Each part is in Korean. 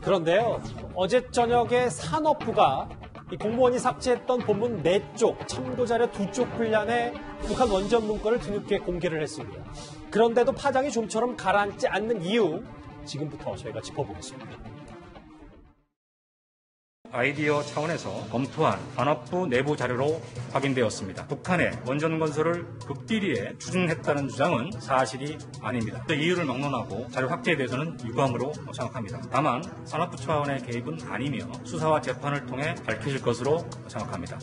그런데요, 어제 저녁에 산업부가 이 공무원이 삭제했던 본문 4쪽, 참고자료 2쪽 분량의 북한 원전 문건을 뒤늦게 공개를 했습니다. 그런데도 파장이 좀처럼 가라앉지 않는 이유, 지금부터 저희가 짚어보겠습니다. 아이디어 차원에서 검토한 산업부 내부 자료로 확인되었습니다. 북한의 원전 건설을 극비리에 추진했다는 주장은 사실이 아닙니다. 그 이유를 막론하고 자료 확대에 대해서는 유감으로 생각합니다. 다만 산업부 차원의 개입은 아니며 수사와 재판을 통해 밝혀질 것으로 생각합니다.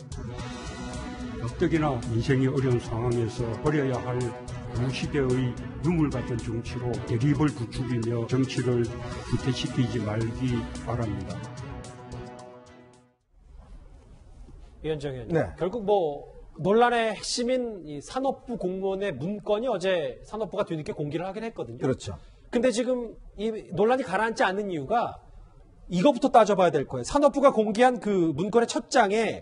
가뜩이나 인생이 어려운 상황에서 버려야 할 구시대의 유물 같은 정치로 대립을 부추기며 정치를 후퇴시키지 말기 바랍니다. 위원장 의원님, 네. 결국 논란의 핵심인 이 산업부 공무원의 문건이 어제 산업부가 뒤늦게 공개를 하긴 했거든요. 그렇죠. 근데 지금 이 논란이 가라앉지 않는 이유가 이거부터 따져봐야 될 거예요. 산업부가 공개한 그 문건의 첫 장에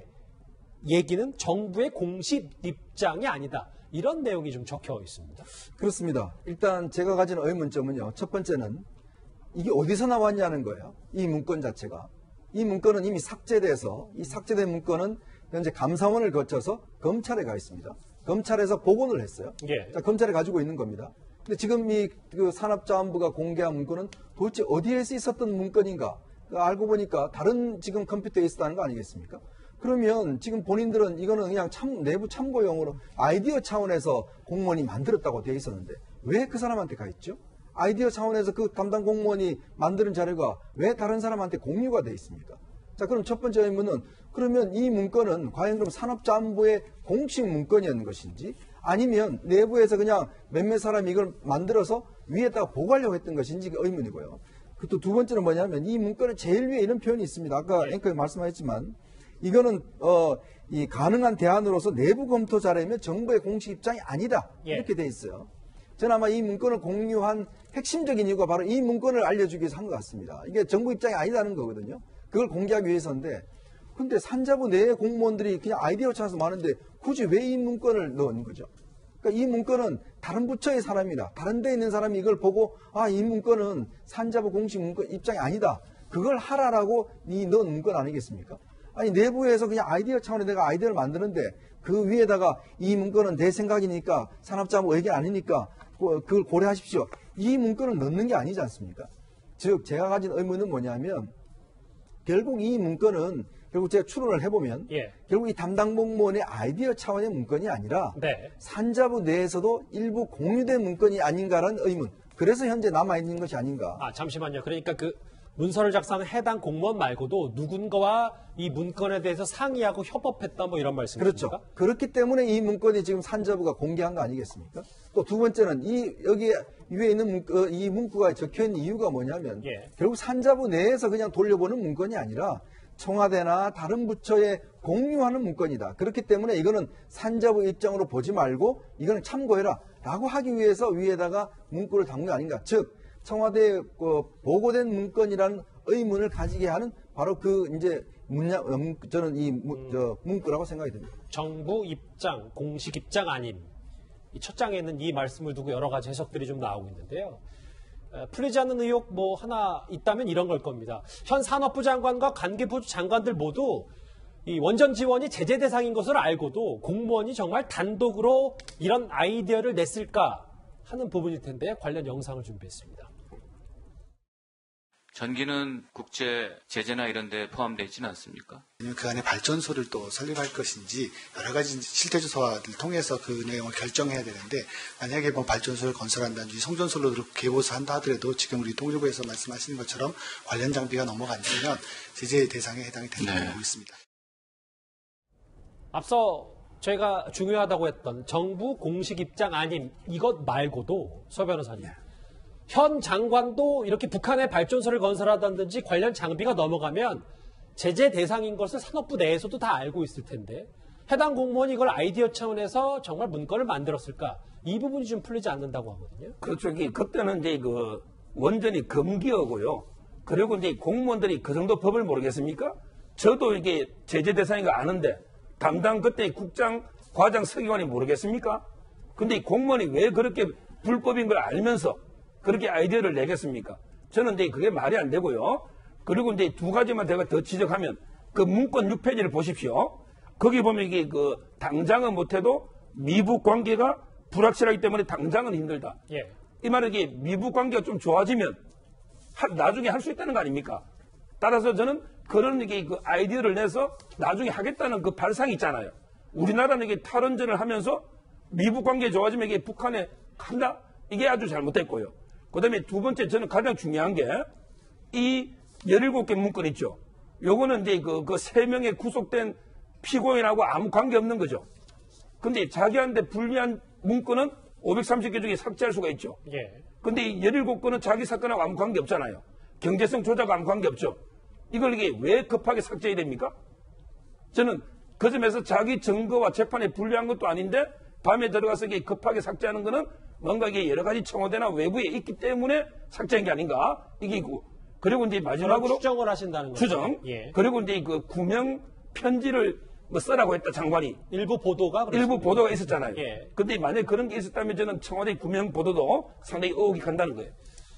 얘기는 정부의 공식 입장이 아니다. 이런 내용이 좀 적혀 있습니다. 그렇습니다. 일단 제가 가진 의문점은요. 첫 번째는 이게 어디서 나왔냐는 거예요. 이 문건 자체가. 이 문건은 이미 삭제돼서 이 삭제된 문건은 현재 감사원을 거쳐서 검찰에 가 있습니다. 검찰에서 복원을 했어요. 예. 자, 검찰에 가지고 있는 겁니다. 근데 지금 그 산업자원부가 공개한 문건은 도대체 어디에서 있었던 문건인가? 알고 보니까 다른 지금 컴퓨터에 있었다는 거 아니겠습니까? 그러면 지금 본인들은 이거는 그냥 내부 참고용으로 아이디어 차원에서 공무원이 만들었다고 되어 있었는데 왜 그 사람한테 가 있죠? 아이디어 차원에서 그 담당 공무원이 만드는 자료가 왜 다른 사람한테 공유가 돼 있습니까? 자, 그럼 첫 번째 의문은 그러면 이 문건은 과연 그럼 산업자원부의 공식 문건이었는 것인지 아니면 내부에서 그냥 몇몇 사람이 이걸 만들어서 위에다가 보고하려고 했던 것인지 의문이고요. 또 두 번째는 뭐냐면 이 문건의 제일 위에 이런 표현이 있습니다. 아까 앵커에 말씀하셨지만 이거는 이 가능한 대안으로서 내부 검토 자료이며 정부의 공식 입장이 아니다. 이렇게 돼 있어요. 저는 아마 이 문건을 공유한 핵심적인 이유가 바로 이 문건을 알려주기 위해서 한 것 같습니다. 이게 정부 입장이 아니라는 거거든요. 그걸 공개하기 위해서인데 근데 산자부 내의 공무원들이 그냥 아이디어 찾아서 많은데 굳이 왜 이 문건을 넣은 거죠? 그러니까 이 문건은 다른 부처의 사람이다. 다른 데 있는 사람이 이걸 보고 이 문건은 산자부 공식 문건 입장이 아니다. 그걸 하라라고 넣은 문건 아니겠습니까? 아니 내부에서 그냥 아이디어 차원에 내가 아이디어를 만드는데 그 위에다가 이 문건은 내 생각이니까 산업자부 의견 아니니까 그걸 고려하십시오. 이 문건을 넣는 게 아니지 않습니까? 즉 제가 가진 의문은 뭐냐면 결국 이 문건은 결국 제가 추론을 해보면 결국 이 담당 공무원의 아이디어 차원의 문건이 아니라 산자부 내에서도 일부 공유된 문건이 아닌가라는 의문. 그래서 현재 남아있는 것이 아닌가. 잠시만요. 그러니까 그 문서를 작성한 해당 공무원 말고도 누군가와 이 문건에 대해서 상의하고 협업했다 이런 말씀이십니까? 그렇죠. 그렇기 때문에 이 문건이 지금 산자부가 공개한 거 아니겠습니까? 또 두 번째는 여기 위에 있는 이 문구가 적혀있는 이유가 뭐냐면 결국 산자부 내에서 그냥 돌려보는 문건이 아니라 청와대나 다른 부처에 공유하는 문건이다. 그렇기 때문에 이거는 산자부 입장으로 보지 말고 이거는 참고해라 라고 하기 위해서 위에다가 문구를 담은 게 아닌가. 즉 청와대에 보고된 문건이라는 의문을 가지게 하는 바로 저는 이 문구라고 생각이 듭니다. 정부 입장, 공식 입장 아닌 이 첫 장에 있는 이 말씀을 두고 여러 가지 해석들이 좀 나오고 있는데요. 풀리지 않는 의혹 하나 있다면 이런 걸 겁니다. 현 산업부 장관과 관계부 장관들 모두 이 원전 지원이 제재 대상인 것을 알고도 공무원이 정말 단독으로 이런 아이디어를 냈을까 하는 부분일 텐데 관련 영상을 준비했습니다. 전기는 국제 제재나 이런 데 포함되어 있지는 않습니까? 그 안에 발전소를 또 설립할 것인지 여러 가지 실태조사를 통해서 그 내용을 결정해야 되는데 만약에 발전소를 건설한다든지 송전소로 개보수 한다 하더라도 지금 우리 통일부에서 말씀하시는 것처럼 관련 장비가 넘어간다면 제재 대상에 해당이 된다고 보고 있습니다. 앞서 저희가 중요하다고 했던 정부 공식 입장 아님 이것 말고도 서 변호사님. 현 장관도 이렇게 북한의 발전소를 건설하다든지 관련 장비가 넘어가면 제재 대상인 것을 산업부 내에서도 다 알고 있을 텐데 해당 공무원이 이걸 아이디어 차원에서 정말 문건을 만들었을까? 이 부분이 좀 풀리지 않는다고 하거든요. 그렇죠. 그때는 이제 그 원전이 금기어고요. 그리고 이제 공무원들이 그 정도 법을 모르겠습니까? 저도 이게 제재 대상인 거 아는데 담당 그때 국장, 과장, 서기관이 모르겠습니까? 근데 이 공무원이 왜 그렇게 불법인 걸 알면서 그렇게 아이디어를 내겠습니까? 저는 이제 그게 말이 안 되고요. 그리고 이제 두 가지만 제가 더 지적하면 그 문건 6페이지를 보십시오. 거기 보면 이게 그 당장은 못해도 미북 관계가 불확실하기 때문에 당장은 힘들다. 예. 이 말은 이게 미북 관계가 좀 좋아지면 나중에 할 수 있다는 거 아닙니까? 따라서 저는 그런 이게 그 아이디어를 내서 나중에 하겠다는 그 발상이 있잖아요. 우리나라는 이게 탈원전을 하면서 미북 관계 좋아지면 이게 북한에 간다? 이게 아주 잘못됐고요. 그 다음에 두 번째 저는 가장 중요한 게 이 17개 문건 있죠. 요거는 이제 그 3명의 구속된 피고인하고 아무 관계 없는 거죠. 근데 자기한테 불리한 문건은 530개 중에 삭제할 수가 있죠. 예. 근데 이 17건은 자기 사건하고 아무 관계 없잖아요. 경제성 조작하고 아무 관계 없죠. 이걸 이게 왜 급하게 삭제해야 됩니까? 저는 그 점에서 자기 증거와 재판에 불리한 것도 아닌데 밤에 들어가서 이게 급하게 삭제하는 거는 뭔가 이게 여러 가지 청와대나 외부에 있기 때문에 삭제한 게 아닌가? 이게 그리고 이제 마지막으로 추정을 하신다는 거죠. 추정. 예. 그리고 이제 그 구명 편지를 뭐 쓰라고 했다 장관이. 일부 보도가 일부 보도가 있었잖아요. 예. 근데 만약에 그런 게 있었다면 저는 청와대 구명 보도도 상당히 의혹이 간다는 거예요.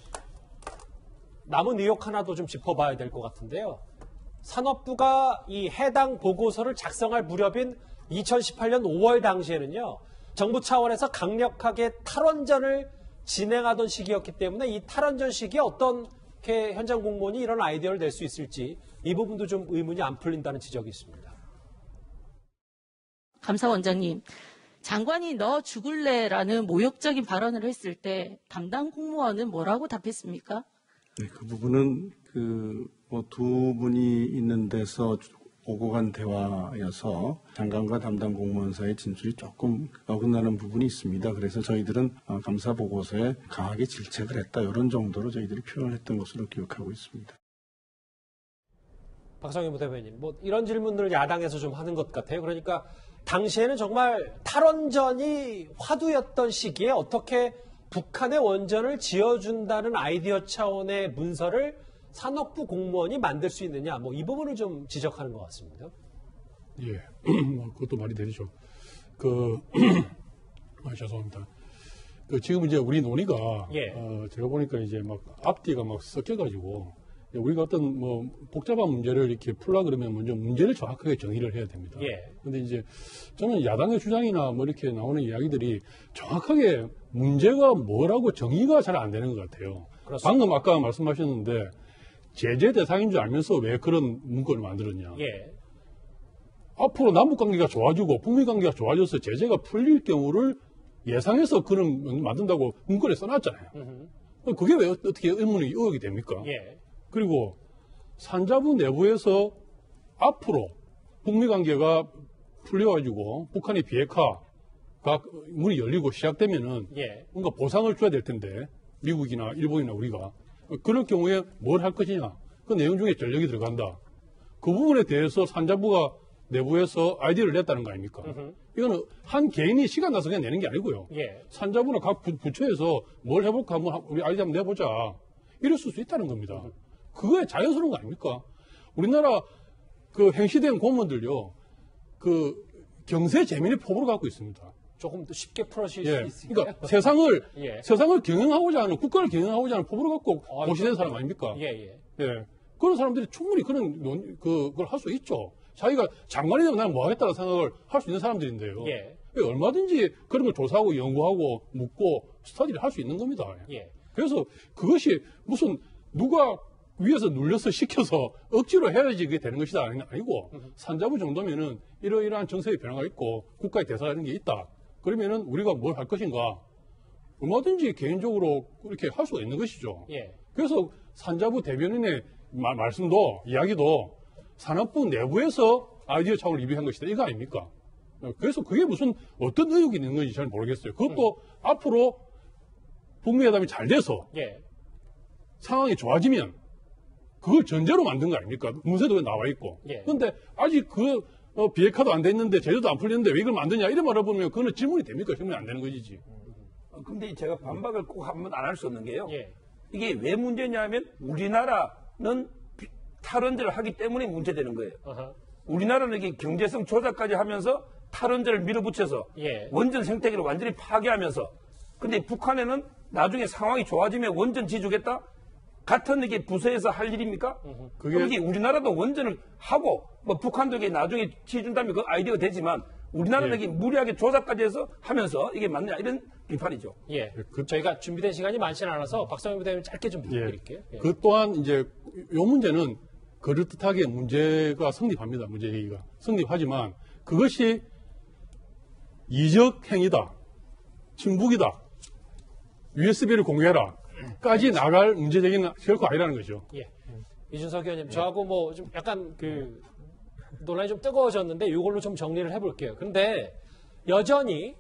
남은 의혹 하나도 좀 짚어봐야 될 것 같은데요. 산업부가 이 해당 보고서를 작성할 무렵인 2018년 5월 당시에는요. 정부 차원에서 강력하게 탈원전을 진행하던 시기였기 때문에 이 탈원전 시기에 어떻게 현장 공무원이 이런 아이디어를 낼 수 있을지 이 부분도 좀 의문이 안 풀린다는 지적이 있습니다. 감사원장님, 장관이 너 죽을래라는 모욕적인 발언을 했을 때 담당 공무원은 뭐라고 답했습니까? 네, 그 부분은 두 분이 있는 데서 오고 간 대화여서 장관과 담당 공무원 사이의 진술이 조금 어긋나는 부분이 있습니다. 그래서 저희들은 감사 보고서에 강하게 질책을 했다. 이런 정도로 저희들이 표현을 했던 것으로 기억하고 있습니다. 박성현 부대변인, 이런 질문들을 야당에서 좀 하는 것 같아요. 그러니까 당시에는 정말 탈원전이 화두였던 시기에 어떻게 북한의 원전을 지어준다는 아이디어 차원의 문서를 산업부 공무원이 만들 수 있느냐, 이 부분을 좀 지적하는 것 같습니다. 예, 그것도 말이 되죠. 죄송합니다. 지금 이제 우리 논의가, 예. 제가 보니까 이제 앞뒤가 섞여가지고, 우리가 어떤 복잡한 문제를 이렇게 풀라 그러면 먼저 문제를 정확하게 정의를 해야 됩니다. 예. 근데 이제 저는 야당의 주장이나 이렇게 나오는 이야기들이 정확하게 문제가 뭐라고 정의가 잘 안 되는 것 같아요. 그렇습니다. 방금 아까 말씀하셨는데 제재 대상인 줄 알면서 왜 그런 문건을 만들었냐. 예. 앞으로 남북관계가 좋아지고 북미관계가 좋아져서 제재가 풀릴 경우를 예상해서 그런 만든다고 문건에 써놨잖아요. 그게 왜 어떻게 의혹이 됩니까? 예. 그리고 산자부 내부에서 앞으로 북미관계가 풀려가지고 북한의 비핵화가 문이 열리고 시작되면은 예. 뭔가 보상을 줘야 될 텐데 미국이나 일본이나 우리가 그럴 경우에 뭘 할 것이냐 그 내용 중에 전력이 들어간다. 그 부분에 대해서 산자부가 내부에서 아이디어를 냈다는 거 아닙니까? 이거는 한 개인이 시간 나서 그냥 내는 게 아니고요. 예. 산자부나 각 부처에서 뭘 해볼까 한번 우리 아이디어 한번 내보자. 이랬을 수 있다는 겁니다. 그거에 자연스러운 거 아닙니까? 우리나라 행시된 공무원들요, 경세 재민의 포부를 갖고 있습니다. 조금 더 쉽게 풀어주실 예. 수 있습니까? 그러니까 세상을 예. 경영하고자 하는, 국가를 경영하고자 하는 포부를 갖고 고시된 사람 아닙니까? 예. 예. 그런 사람들이 충분히 그걸 할 수 있죠. 자기가 장관이 되면 나는 뭐 하겠다는 생각을 할 수 있는 사람들인데요. 예. 얼마든지 그런 걸 조사하고 연구하고 묻고 스터디를 할 수 있는 겁니다. 예. 그래서 그것이 무슨 누가 위에서 눌려서 시켜서 억지로 해야지 그게 되는 것이다 아니고 산자부 정도면은 이러이러한 정세의 변화가 있고 국가의 대사가 이런 게 있다. 그러면은 우리가 뭘 할 것인가 얼마든지 개인적으로 이렇게 할 수가 있는 것이죠. 예. 그래서 산자부 대변인의 말씀도 이야기도 산업부 내부에서 아이디어 차원을 입력한 것이다. 이거 아닙니까? 그래서 그게 무슨 어떤 의혹이 있는 건지 잘 모르겠어요. 그것도 앞으로 북미회담이 잘 돼서 예. 상황이 좋아지면 그걸 전제로 만든 거 아닙니까? 문서도 나와 있고. 예. 그런데 아직 비핵화도 안 됐는데 제재도 안 풀렸는데 왜 이걸 만드냐 이런 말을 보면 그거는 질문이 됩니까? 질문이 안 되는 것이지. 근데 제가 반박을 꼭 한번 안 할 수 없는 게요. 예. 이게 왜 문제냐면 우리나라는 탈원전을 하기 때문에 문제되는 거예요. 어허. 우리나라는 이게 경제성 조작까지 하면서 탈원전을 밀어붙여서 예. 원전 생태계를 완전히 파괴하면서 근데 북한에는 나중에 상황이 좋아지면 원전 지주겠다? 같은 이게 부서에서 할 일입니까? 그게- 그럼 이게 우리나라도 원전을 하고 뭐 북한도 이게 나중에 지준다면 그 아이디어가 되지만 우리나라는 예. 이게 무리하게 조작까지 해서 하면서 이게 맞냐 이런 비판이죠. 예. 저희가 준비된 시간이 많지는 않아서 박성현 부대님 짧게 좀 예. 부탁드릴게요. 예. 그 또한 이제 요 문제는 그럴듯하게 문제가 성립합니다. 문제 제기가 성립하지만 그것이 이적 행위다, 침묵이다, USB를 공개해라까지 나갈 문제 제기는 결코 아니라는 거죠. 예. 이준석 의원님, 저하고 뭐 좀 약간 그 논란이 좀 뜨거워졌는데 이걸로 좀 정리를 해볼게요. 근데 여전히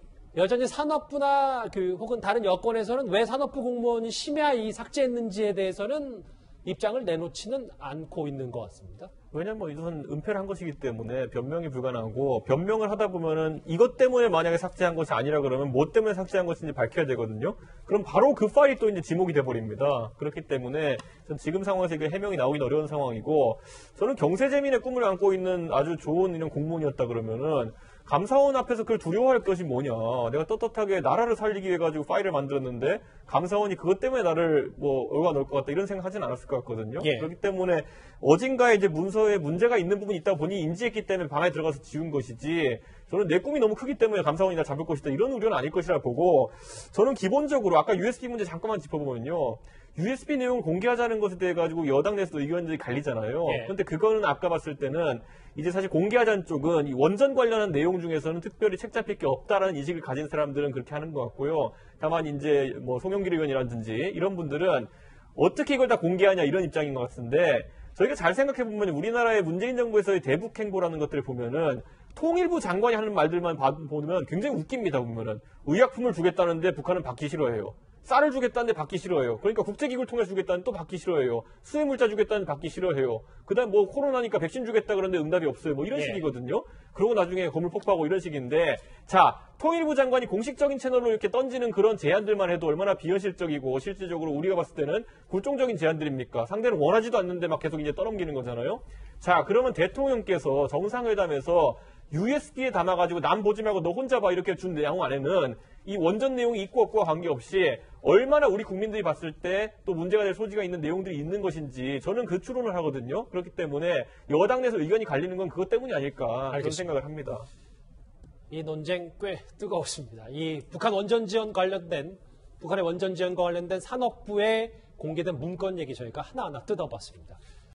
산업부나 그 혹은 다른 여권에서는 왜 산업부 공무원이 심야 이 삭제했는지에 대해서는 입장을 내놓지는 않고 있는 것 같습니다. 왜냐면 이것은 은폐를 한 것이기 때문에 변명이 불가능하고 변명을 하다 보면은 이것 때문에 만약에 삭제한 것이 아니라 그러면 뭐 때문에 삭제한 것인지 밝혀야 되거든요. 그럼 바로 그 파일이 또 이제 지목이 돼 버립니다. 그렇기 때문에 전 지금 상황에서 이게 해명이 나오긴 어려운 상황이고 저는 경제재민의 꿈을 안고 있는 아주 좋은 이런 공무원이었다 그러면은 감사원 앞에서 그걸 두려워할 것이 뭐냐. 내가 떳떳하게 나라를 살리기 위해 가지고 파일을 만들었는데 감사원이 그것 때문에 나를 뭐 얼가 넣을 것 같다 이런 생각 하진 않았을 것 같거든요. 예. 그렇기 때문에 어딘가에 이제 문서에 문제가 있는 부분이 있다 보니 인지했기 때문에 방에 들어가서 지운 것이지 저는 내 꿈이 너무 크기 때문에 감사원이 나 잡을 것이다 이런 우려는 아닐 것이라 보고 저는 기본적으로 아까 USB 문제 잠깐만 짚어보면요. USB 내용을 공개하자는 것에 대해 가지고 여당 내에서도 의견들이 갈리잖아요. 예. 그런데 그거는 아까 봤을 때는 이제 사실 공개하자는 쪽은 이 원전 관련한 내용 중에서는 특별히 책 잡힐 게 없다라는 인식을 가진 사람들은 그렇게 하는 것 같고요. 다만 이제 뭐 송영길 의원이라든지 이런 분들은 어떻게 이걸 다 공개하냐 이런 입장인 것 같은데 저희가 잘 생각해 보면 우리나라의 문재인 정부에서의 대북 행보라는 것들을 보면은 통일부 장관이 하는 말들만 보면 굉장히 웃깁니다. 보면은 의약품을 주겠다는데 북한은 받기 싫어해요. 쌀을 주겠다는데 받기 싫어해요. 그러니까 국제기구를 통해서 주겠다는데 또 받기 싫어해요. 수혜물자 주겠다는데 받기 싫어해요. 그 다음 뭐 코로나니까 백신 주겠다 그러는데 응답이 없어요. 뭐 이런 예. 식이거든요. 그러고 나중에 건물 폭파하고 이런 식인데 자 통일부 장관이 공식적인 채널로 이렇게 던지는 그런 제안들만 해도 얼마나 비현실적이고 실질적으로 우리가 봤을 때는 굴종적인 제안들입니까? 상대는 원하지도 않는데 막 계속 이제 떠넘기는 거잖아요. 자 그러면 대통령께서 정상회담에서 USB에 담아가지고 남 보지 말고 너 혼자 봐 이렇게 준 내용 안에는 이 원전 내용이 있고 없고와 관계없이 얼마나 우리 국민들이 봤을 때 또 문제가 될 소지가 있는 내용들이 있는 것인지 저는 그 추론을 하거든요. 그렇기 때문에 여당 내에서 의견이 갈리는 건 그것 때문이 아닐까 그런 알겠습니다. 생각을 합니다. 이 논쟁 꽤 뜨거웠습니다. 이 북한의 원전 지원과 관련된 산업부에 공개된 문건 얘기 저희가 하나하나 뜯어봤습니다.